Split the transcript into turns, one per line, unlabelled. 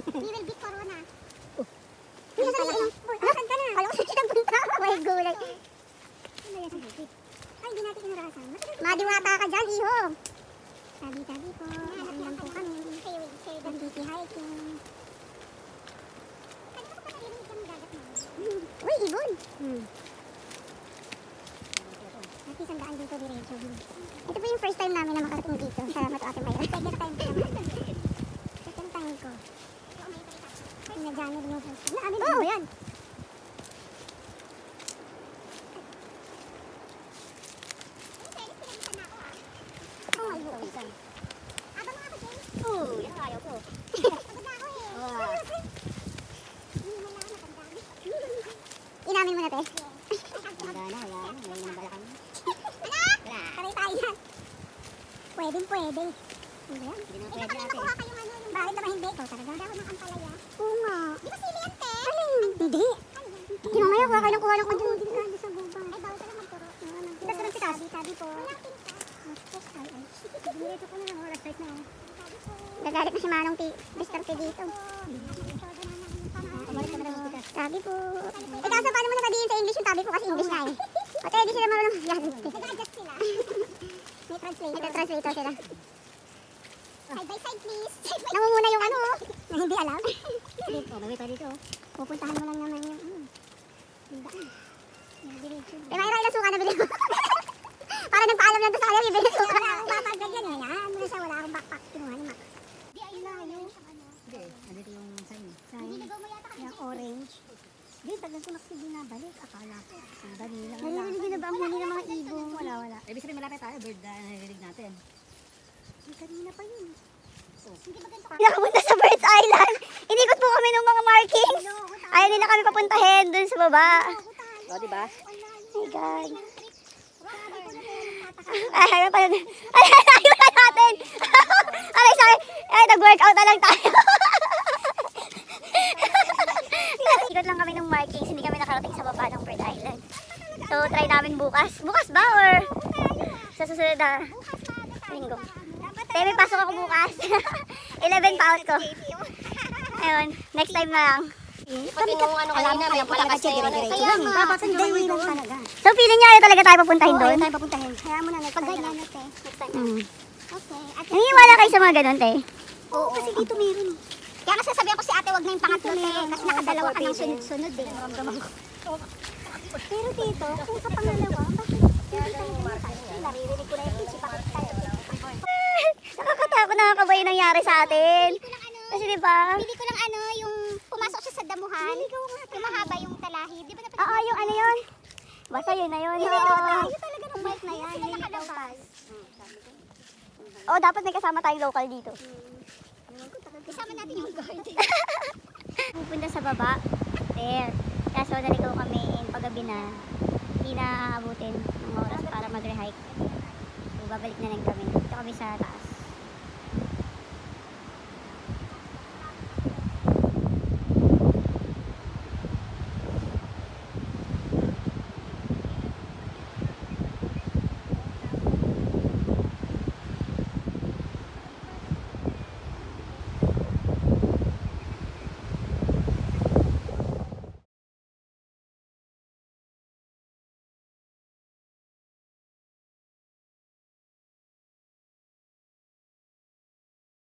We will beat Corona. Nasaan ka na? Alam ko saan kita punta. May gulay. Ano yan sa bukit? Ay, hindi natin inarasan. Madiwata ka dyan, iho. Tabi-tabi po. Alam lang po kami. Nanditi hiking. Ano ko pa narinig yung dagat mo? Uy, ibon. At isang daan dito diretso. Ito po yung first time namin na makarating dito sa Matuate Mayra. Second time ko naman. Second time ko. Nadyan na yung first time. Oo, yan. Inamin mo na, te. Wala na, wala na. May nang balakang. Anak! Wala. Tayo yan. Pwedeng pwede. Ano yan? Hindi pa kami nakuha kayong ano. Bakit naman hindi? Ikaw talaga. Daw ng ampalaya. Oo nga. Di ba sili yan, te? Alin? Hindi. Hindi mo ngayon. Kuha kayo ng kuha ng kuha. Hindi ka sa guba. Ay, bawal ka lang magturo. Tapos ka lang pitas. Sabi po. Walang pintas. Dito ko na lang. Oras size na. Nagalit na si Manong Mr. P dito. Tabi po. Eh kaso paano mo nasabihin sa English yung tabi po kasi English na eh. At hindi sila marunong yan. Nag-adjust sila. May translator. May translator sila. Side by side please. Namumuna yung ano na hindi alam. Dito, bagay pa dito. Pupuntahan mo lang naman yung eh mayroon ilang suka na bilhin mo. Para nagpaalam lang to sa kanya, bibili suka. Wala akong papagad yan eh. Yan mo na siya, wala akong backpack. Kinuha ni Max. Di ayun na yung hindi, nandito yung sign. Yung orange. Di, tagal ko Max hindi nabalik. Akala ko. Sandali lang. Narinig na ba ang huli ng mga ibong? Wala. Ibig sabihin malapit tayo, bird na narinig natin. Kanina pa yun. Nakapunta sa Birds Island. Inikot po kami ng mga markings. Ayaw nila kami papuntahin dun sa baba. O, diba? Oh my God. Ay, ayaw na natin. Aray, sorry. Ay, nag-workout na lang tayo. Ikot lang kami ng markings. Hindi kami nakarating sa baba ng Bird Island. So, try namin bukas. Bukas ba? Or sa susunod na linggo? Tayo may pasok ako bukas. 11 pa out ko. Ayun, next time na lang.
Pati nung ano kanina, may palakas na yun.
Kaya nga, hindi lang talaga. So feeling niya ayaw talaga tayo papuntahin doon? Oo, ayaw tayo papuntahin. Kaya mo na, pag ganyan na, te. Next time. Okay. Nangiwala kayo sa mga ganun, te? Oo, kasi dito meron. Kaya kasi sabihan ko si ate, wag na yung pangatlo, te. Kasi nakadalawa ka ng sunod-sunod, eh. Pero dito, kung sa pangalawa, bakit hindi talaga tayo? Naririnig ko na yung pitch, bakit tayo? Nakakatakot, nakakaba yung nangyari sa atin. Kasi diba? Bili ko lang ano, yung pumasok siya sa damuhan. Yung mahaba yung talahib. Di ba dapat? Oo, yung ano yun? Basta yun na yun. Yun talaga ng bike na yan. Hindi nakalabas. Oo, dapat may kasama tayong local dito. Kasama natin yung guard. Pupunta sa baba. There. Kaso naligaw kami in paggabi na. Hindi na abutin ng oras para mag-rehike. So, babalik na lang kami. Dito kami sa taas.